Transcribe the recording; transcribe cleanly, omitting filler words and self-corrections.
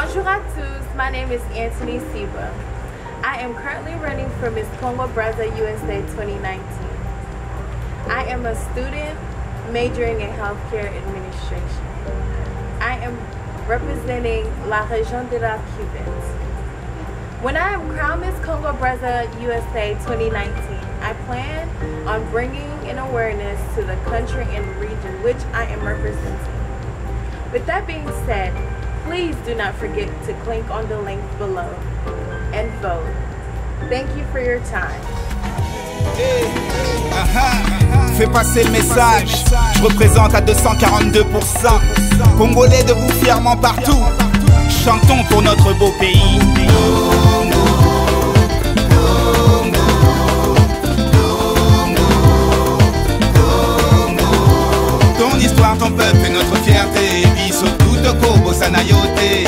Bonjour à tous, my name is Anthony Siba. I am currently running for Miss Congo Brazza USA 2019. I am a student majoring in healthcare administration. I am representing La Région de la Cubans. When I am crowned Miss Congo Brazza USA 2019, I plan on bringing an awareness to the country and region which I am representing. With that being said, please do not forget to click on the link below and vote. Thank you for your time. Fais passer le message, je représente à 242%. Congolais debout fièrement partout, chantons pour notre beau pays. Ton histoire, ton peuple et notre fierté. Biso tout Kobo Sanayote.